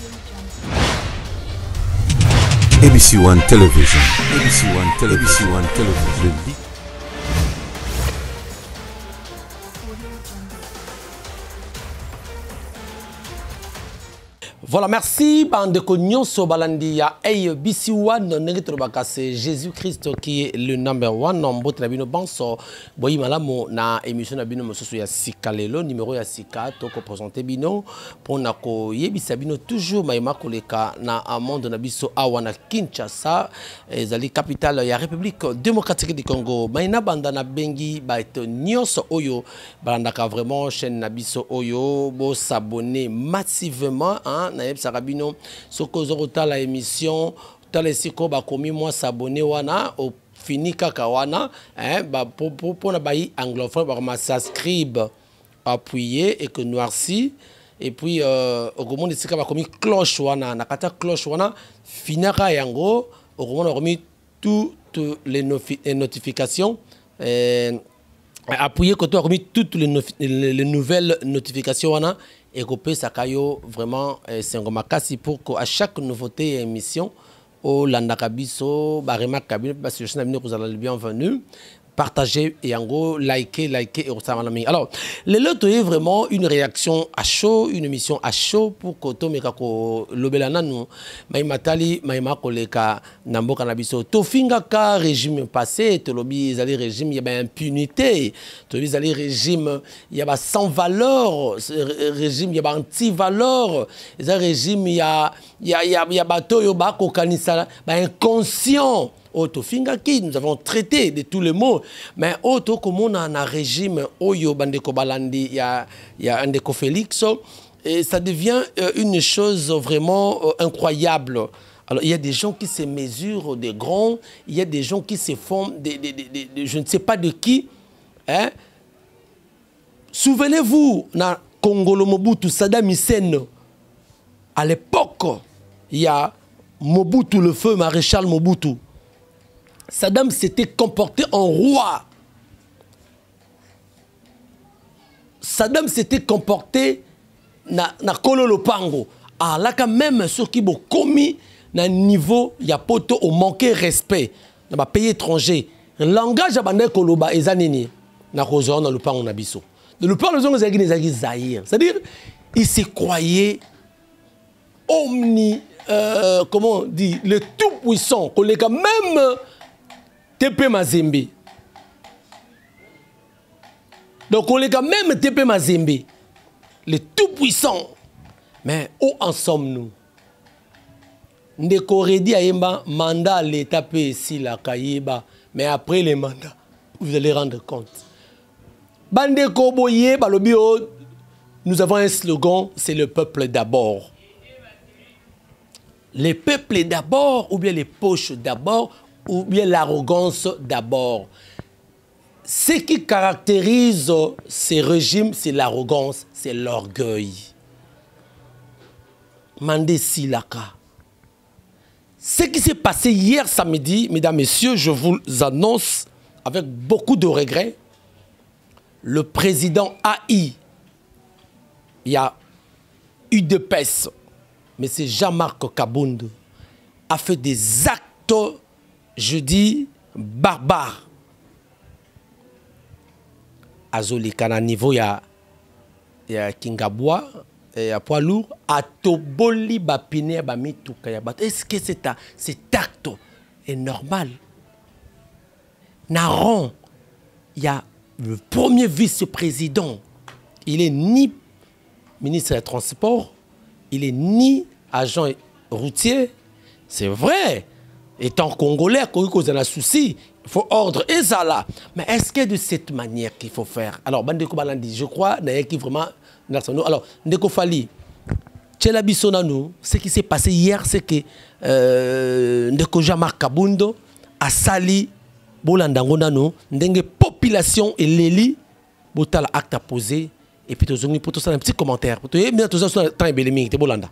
ABC One Television. ABC One Television. ABC One Television. Voilà, merci. Bande Nyonso Balandi ya ABC One Negitrobaka, c'est Jésus-Christ qui est le number one. Nombo Trabino Banso, Boyi Malamo na émission na bino mosusu ya Sika lelo numéro ya Sika toko présenter bino pour nako yebisa bino toujours maïma koleka na monde na biso awa na Kinshasa, ezali capitale ya République démocratique du Congo. Maïna banda na bengi ba eto nyonso oyo bandaka vraiment chaîne na biso oyo bo s'abonner massivement hein. Sarabino soko zorota la émission talesiko ba komi moi s'abonner wana au fini kaka wana hein ba pour na bayi anglophone ba s'inscrire appuyer et que noirci et puis au moment de sika ba komi cloche wana na kata cloche wana finaka yango au moment on remis toutes les notifications appuyer quand on a remis toutes les nouvelles notifications wana et qu'on peut s'accueillir vraiment c'est un makasi pour qu'à chaque nouveauté et émission au Landakabiso Barema Kabine parce que je suis vous allez le bienvenue partagez et en gros likez et ressemblez. Alors le lot est vraiment une réaction à chaud, une émission à chaud pour que to meka ko lobelana nous maimatali maima koleka namboka na biso to finga ka régime passé to lobi zali régime il y a impunité to lobi zali régime il y a sans valeur régime il y a anti valeur zali régime il y a bato yo ba ko kanisa ba inconscient. Nous avons traité de tous les mots, mais auto comme on a un régime Oyo Bandeko Balandi, il y a Andeko Félix, et ça devient une chose vraiment incroyable. Alors il y a des gens qui se mesurent des grands, il y a des gens qui se font je ne sais pas de qui. Hein? Souvenez-vous, na Congolo Mobutu, Saddam Hussein, à l'époque, il y a Mobutu, le feu maréchal Mobutu. Saddam s'était comporté en roi. Saddam s'était comporté na Kololo Pango. Ah là quand même ceux qui ont commis na niveau il y a poto au manqué respect dans les pays étrangers. Le langage abandonné koloba ezanini na kozona na lupango na biso. De lupango zongo zagi Zaïre. C'est-à-dire il se croyait comment on dit le tout puissant collègue même TP Mazembe. Donc on est quand même TP Mazembe, le tout-puissant. Mais où en sommes-nous? Ndeko Redi Ayemba, mandat l'État peut ici la Kaïba, mais après les mandats, vous allez rendre compte. Bandeko Boye, Balobio, nous avons un slogan, c'est le peuple d'abord. Les peuples d'abord, ou bien les poches d'abord, ou bien l'arrogance d'abord. Ce qui caractérise ces régimes, c'est l'arrogance, c'est l'orgueil. Mandé Silaka. Ce qui s'est passé hier samedi, mesdames, messieurs, je vous annonce avec beaucoup de regrets, le président AI, il y a UDPS, mais c'est Jean-Marc Kabound, a fait des actes, je dis, barbares. Azolika na niveau ya Kingabwa ya poids lourd atoboli bapine ba mituka ya bato. Est-ce que cet acte est normal? Naron, il y a le premier vice-président, il est ni ministre des Transports, il est ni agent routier, c'est vrai. Étant congolais, quand il y a un souci, il faut ordre et ça là. Mais est-ce que de cette manière qu'il faut faire? Alors, Bandeko Balandi, je crois, qui vraiment. Alors, Ndeko Fali, ce qui s'est passé hier, c'est que Ndeko Jean-Marc Kabundo a sali Bolandango Nano, ndenge population et l'élite, Botala acte à poser, et puis tu as un petit commentaire. Tu as bien tout ça sur le temps et Béléming, tu es Bolanda.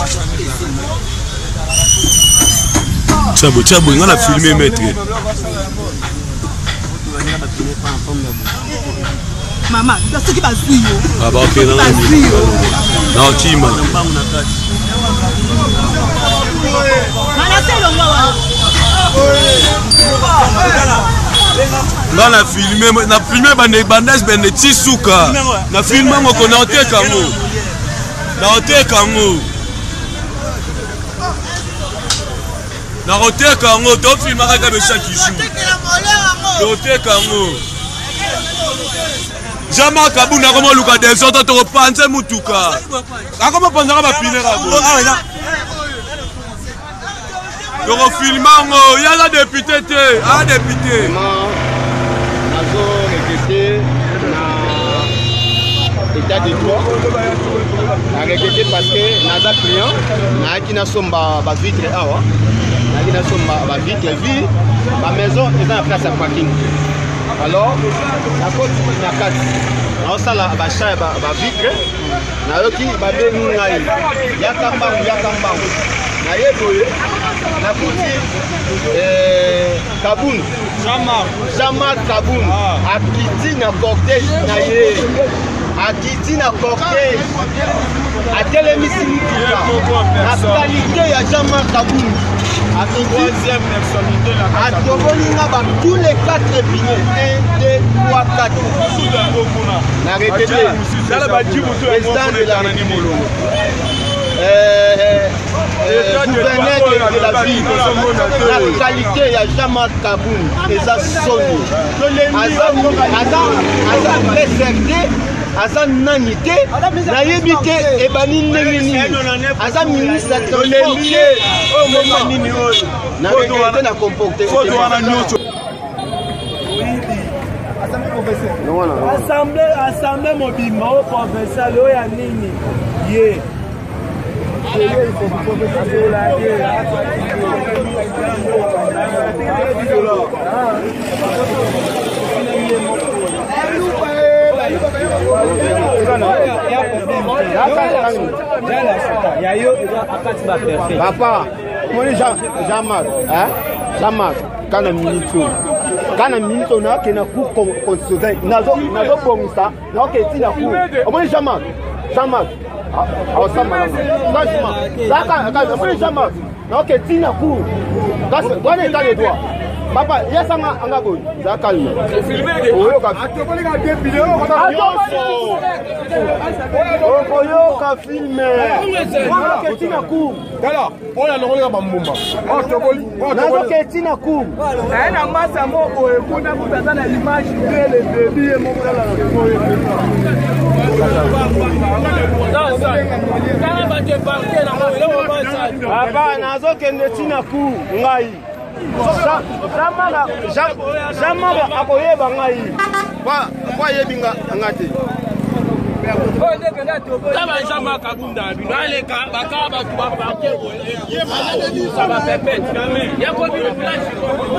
Tchabo, tchabo, on a filmé maître. Maman, c'est ce qui va suivre. Ah bah ok, non, non, Tima. Là, na filmé bande bandas bende Tisuka. Na filmé mon connaté kango. Na hoté kango. Na hoté kango, to filmé ka be chaque jour. Hoté kango. Jama kabuna comme luka des autres to panze mutuka. Akoma panza ba pinera bo. Yoko filmango, ya la député te, ah député. Nazo regretté na état de droit. Na regretté parce que naza client, na ki na somba ba vitre awa. Na ki na somba ba vitre vi, ba maison est en place à parking. Alors, la côte na kati. Na sala ba cha ba vitre. Na yoki ba bengi ngai. Yakamba. Na yeboye. Na kuti Kaboun Jamar Kaboun akiti na cortège na ye akiti na cortège atelemisi mutuka na qualité ya Jamar Kaboun troisième personnalité atobolinga ba tous les 4 épineux 1, 2, 3, 4 na répété président de la République gouverneur de la ville, la qualité ya Jamar Kaboun eza soni aza préservé aza nani te nayebi te ebani ndenge nini aza ministre ya transport na regretté na comporté assemblée mobimba au professeur oyo ya nini ye papa, moi Jamar, kana minute on a kena coup constitutionnel nazo bongisa na ke tina coup moi Jamar Jamar na ke tina coup parce que on est dans les droits papa yasanga angabo za calme oyo ka oyo ka filme ke tina coup dala oya longola bambumba na ke tina coup na masa moko ekuna kutazana image de le début et mon là papa nazo kende tina coup ngai Jamar akoyeba ngai kwa yebinga ngate Taba Jamar Kabunda binale ka bakaba tu ba parquet ça va perpète yako bi flash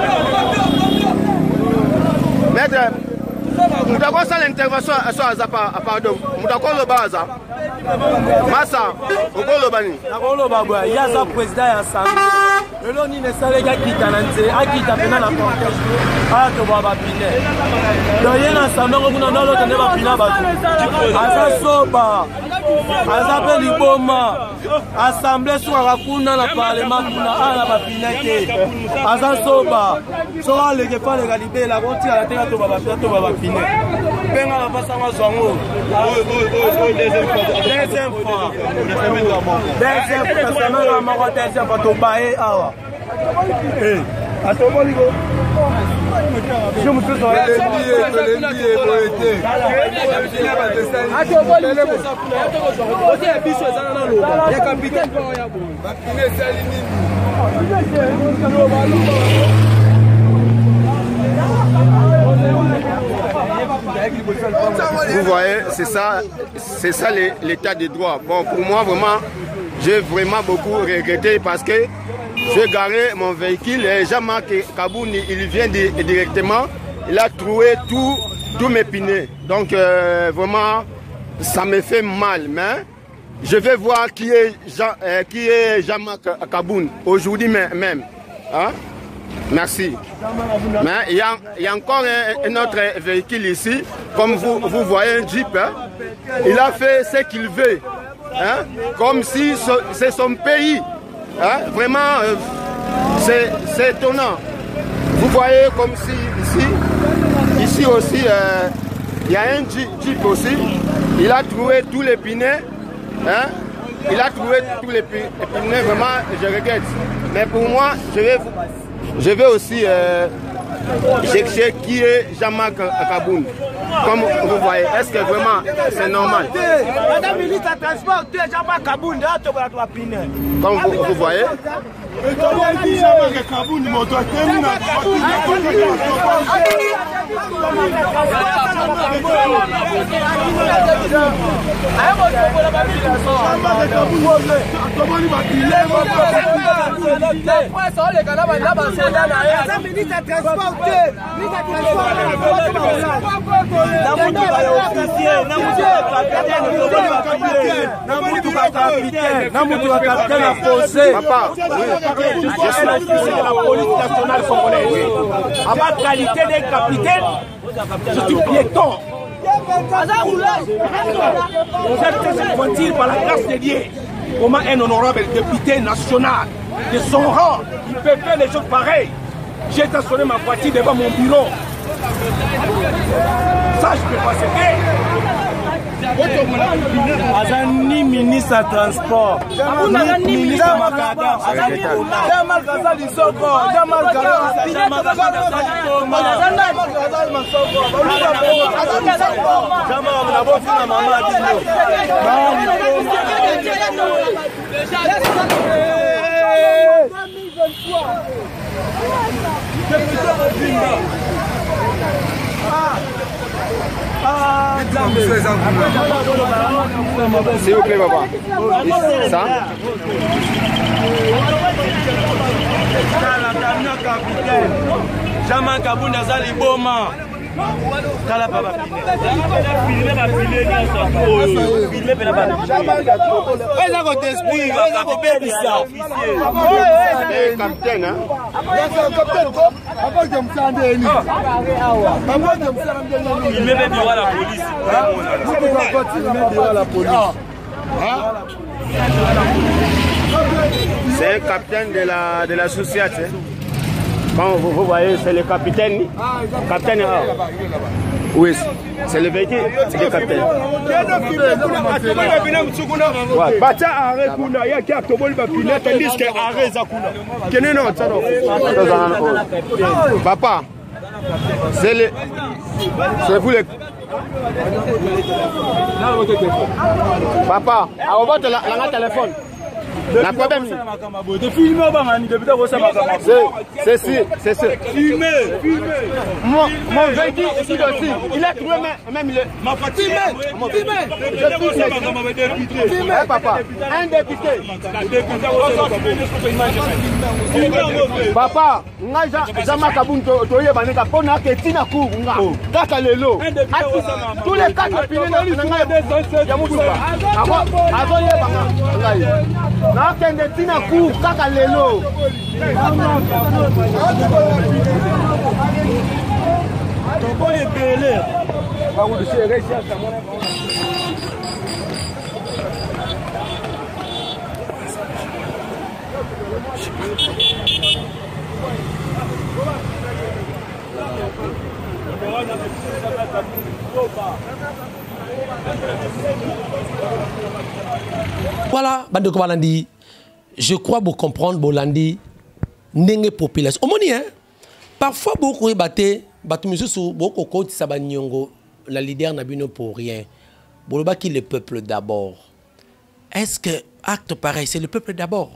maître mutako sala intervention aso azapa pardon mutako lo baza masa okolo bani akolo babwa yaza président ya assemblée lelo ni ne sale ga kitana nze akita pena na contexte ato baba pine do yena assemblée ko kuna nalo tene ba pina ba asa soba asa pe liboma assemblée soka kuna na parlement kuna ala ba pine ke asa soba so ale ke pa le galibela ko ti ala tena to baba pine penga na pasa ma zongo deuxième fois deuxième fois to bae awa atoboligo je me trouve vous voyez, c'est ça l'état de droit. Bon, pour moi, vraiment, j'ai vraiment beaucoup regretté parce que j'ai garé mon véhicule et Jamar Kaboun, il vient directement, il a trouvé tous mes pneus. Donc, vraiment, ça me fait mal. Mais je vais voir qui est Jean-Marc Kaboun aujourd'hui même. Hein? Merci. Mais il y a encore un autre véhicule ici, comme vous voyez, un Jeep. Hein? Il a fait ce qu'il veut, hein? Comme si c'est son pays. Hein? Vraiment, c'est étonnant. Vous voyez comme si ici aussi, il y a un Jeep aussi. Il a trouvé tous les pneus. Hein? Il a trouvé tous les pneus. Vraiment, je regrette. Mais pour moi, je vais aussi chercher qui est Jean-Marc Kaboun. Comme vous voyez, est-ce que vraiment c'est normal? Madame ministre de Transport, Jean-Marc Kaboun, comme vous voyez. Papa, je suis l'officier de la police nationale congolaise. À ma qualité de capitaine, je suis piéton. Vous êtes tranquille par la grâce de Dieu. Comment un honorable député national de son rang, il peut faire des choses pareilles? J'ai stationné ma voiture devant mon bureau. Ça, je ne peux pas céder. Azani ministre à transport, ministre à Makada, Jamal Kazali Soko, Jamal Kazali s'il vous plaît, papa. Ça? Jean-Marc Kaboun Azali Boma. Kala papa capitaine, hein? C'est un capitaine de la société. Quand vous voyez, c'est le capitaine. Capitaine. Oui, c'est le véhicule, c'est le capitaine. Papa, c'est vous le... Papa, à votre téléphone. La problème, c'est mon véhicule ici aussi. Il a trouvé même ma fatigue. Papa, un député. Papa, Jean-Marc Kaboun, tous les quatre piliers nakende tina ku kaka lelo tobo ebele Voilà, Bandeko Balandi, je crois vous comprendre, Bolandi, n'est population. Au hein? Parfois, beaucoup de beaucoup de Sabanyongo, la leader n'a bien pour rien. Boloba qui le peuple d'abord. Est-ce que acte pareil, c'est le peuple d'abord?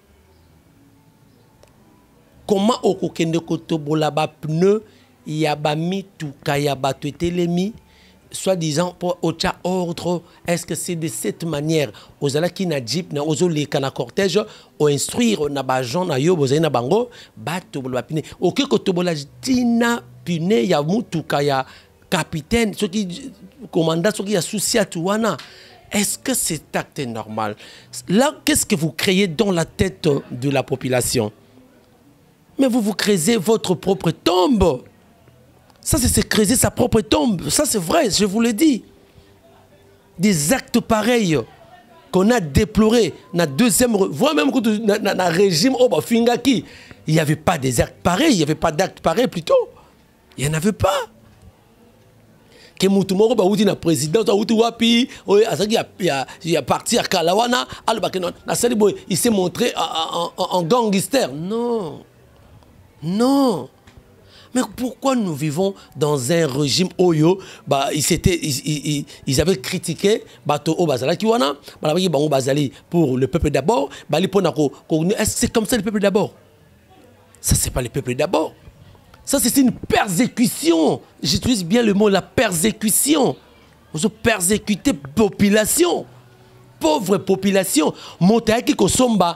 Comment au kokende koto bolaba pneu yabami tout kayaba tuetelemi soi-disant pour autre ordre? Est-ce que c'est de cette manière aux ala qui na jeep na ozo les kana cortège ou instruire na bajon na yo bozai na bango bato bolaba pine OK koto bola tina pine ya mutu kaya capitaine ce qui commandant ce qui associé à tuana Est-ce que cet acte est normal? Là, qu'est-ce que vous créez dans la tête de la population? Mais vous créez votre propre tombe. Ça, c'est créer sa propre tombe. Ça, c'est vrai, je vous l'ai dit. Des actes pareils qu'on a déplorés. Dans deuxième... Voire même dans le régime Fingaki, il n'y avait pas des actes pareils. Il n'y avait pas d'actes pareils plutôt. Il n'y en avait pas. Que Moutoumoro baouti na président baouti wapi il a parti à Kalawana il s'est montré en gangster. Non. Non. Mais pourquoi nous vivons dans un régime Oyo ils avaient critiqué Bato Obazala Kiwana pour le peuple d'abord. C'est comme ça le peuple d'abord? Ça, c'est pas le peuple d'abord. Ça, c'est une persécution. J'utilise bien le mot, la persécution. Vous persécutez population. Pauvre population. Montaki Kosomba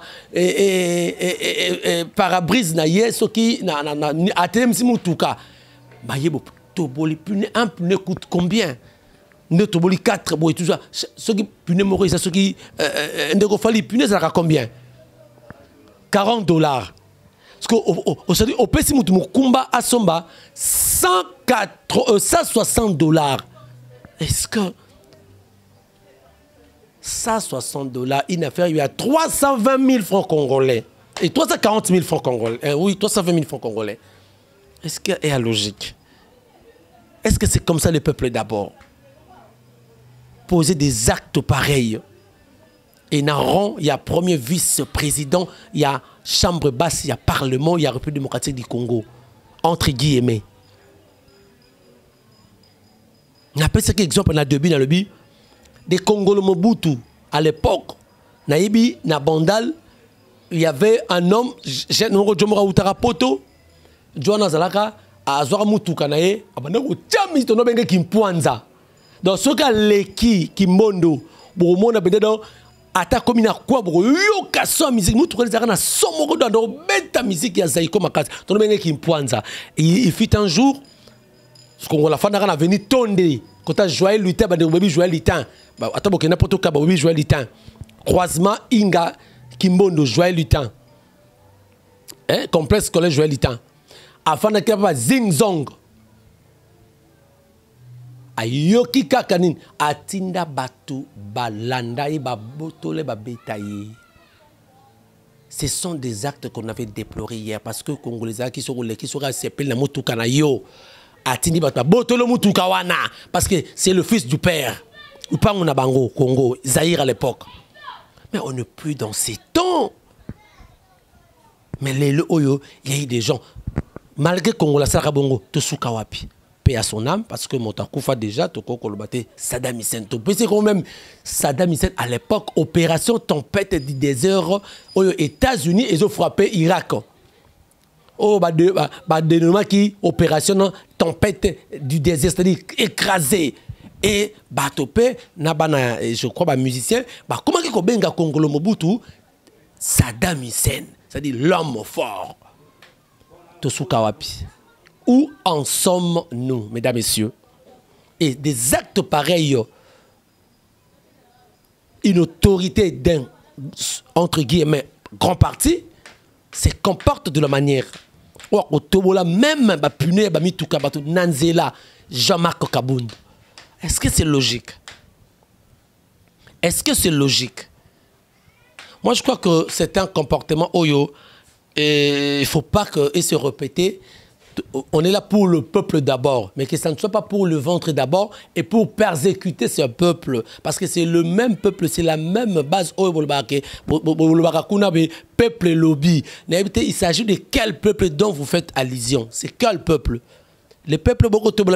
parabrise na yeso qui atem simutuka. Bayebo toboli pune un pune coûte combien? Ne toboli 4 boy tout ça. Ce qui pune mori ça ce qui ndeko fali pune ça combien? $40. Parce qu'au Pessi Mukumba à Somba, $160. Est-ce que $160, une affaire, il y a 320 000 francs congolais. Et 340 000 francs congolais. Oui, 320 000 francs congolais. Est-ce qu'il y a logique? Est-ce que c'est comme ça le peuple d'abord? Poser des actes pareils. Et Naron, il y a premier vice-président, il y a chambre basse, il y a parlement, il y a République démocratique du Congo. Entre guillemets. On appelle ça exemple, on a deux dans le but. Des Congolais Mobutu, à l'époque, Naïbi, na Bandal, il y avait un homme, Jomora Utara Poto, Joana Zalaka, à Zora Mutuka Nae, Abanako Tchami, ton nom est Kimpuanza. Dans ce cas, Leki, Kimbondo, Bourmona Bededo, ata komi na kwa boko yoka so musique mutu ko zaka na somo ko dans beta musique ya Zaiko Makasi to benga Kimpwanza. Il fut un jour ce qu'on la fana na venir tonde quand ta Joël Lutin ba de baby Joël Lutin ba ata boke na poto ka ba baby Joël Lutin croisement Inga Kimbondo Joël Lutin complexe scolaire Joël Lutin afana ka ba Zing Zong ayoki kakanin atinda batu balanda et babotole babetaye. Ce sont des actes qu'on avait déplorés hier parce que les Congolais qui sont s'appellent na mutuka na yo atindi batu botole mutuka wana parce que c'est le fils du père. Ou pas on a bango Congo Zaïre à l'époque. Mais on n'est plus dans ces temps. Mais les oyo il y a eu des gens malgré Congo la Sarabongo to sukawapi. Paix à son âme, parce que Motakoufa déjà, Toko Kolobate, Saddam Hussein. C'est quand même Saddam Hussein à l'époque, opération tempête du désert aux États-Unis, ils ont frappé Irak. Oh, dénommé qui opération tempête du désert, c'est-à-dire écrasé. Et Batopé, Nabana, je crois, musicien, comment qu'il y a Congolo Mobutu, Saddam Hussein, c'est-à-dire l'homme fort. Tosukawapi. Où en sommes-nous, mesdames et messieurs? Et des actes pareils, une autorité d'un, entre guillemets, grand parti, se comporte de la manière. Au Tobola, même, Nanzela, Jean-Marc Kabound. Est-ce que c'est logique? Est-ce que c'est logique? Moi, je crois que c'est un comportement oyo. Et il ne faut pas qu'il se répète. On est là pour le peuple d'abord, mais que ça ne soit pas pour le ventre d'abord et pour persécuter ce peuple. Parce que c'est le même peuple, c'est la même base. Peuple lobby. Il s'agit de quel peuple dont vous faites allusion? C'est quel peuple? Les peuples,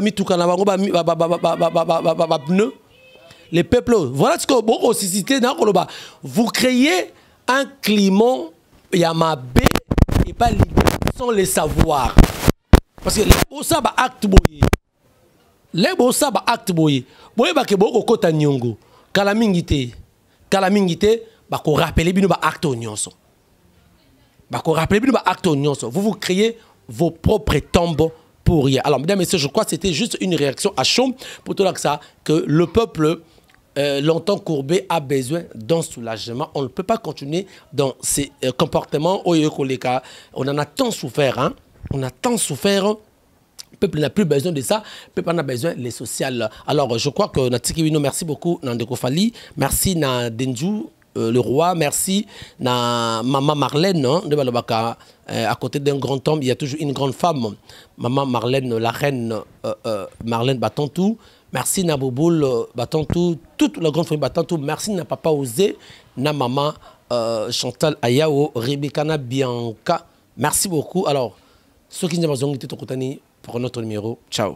les peuples, voilà ce que vous citez dans le bas. Vous créez un climat, Yamabé, et pas sans les savoirs. Parce que les bossa ba acte boye. Les bossa ba acte boye. Boye ba ke boko kota nyongo. Kala mingite ba ko rappeler bino ba acte nyonso. Ba ko rappeler bino ba acte nyonso. Vous créez vos propres tombes pour rien. Alors mesdames et messieurs, je crois que c'était juste une réaction à chaud pour tout ça que le peuple longtemps courbé a besoin d'un soulagement. On ne peut pas continuer dans ces comportements. On en a tant souffert. Hein? On a tant souffert. Le peuple n'a plus besoin de ça. Le peuple en a besoin les sociales. Alors, je crois que Natiki Wino, merci beaucoup, Nandeko Fali. Merci, na Denju, le roi. Merci, na Maman Marlène, hein, de Balobaka. À côté d'un grand homme, il y a toujours une grande femme. Maman Marlène, la reine Marlène Batantou. Merci, na Bouboul Batantou. Toute la grande famille Batantou. Merci, na Papa Osé, na Maman Chantal Ayao, Rebecca Bianca. Merci beaucoup. Alors, ceux qui n'ont pas besoin de Tokotani, pour notre numéro. Ciao.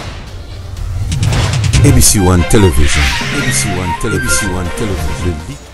ABC One Television. ABC One Television.